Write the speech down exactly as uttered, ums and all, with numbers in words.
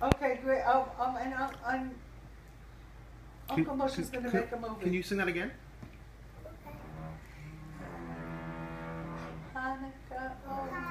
Okay, great. Um, um, and I'm, I'm Can- Uncle Bush is can- going to can- make a movie. Can you sing that again? Hanukkah, oh